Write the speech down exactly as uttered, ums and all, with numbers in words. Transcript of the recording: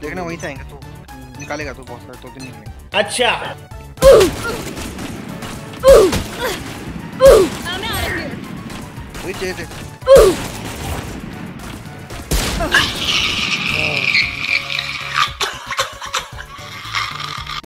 देखना वहीं से आएंगे तो निकालेगा तो बहुत सारे तो दिन निकलेंगे। अच्छा वही चाहिए थे।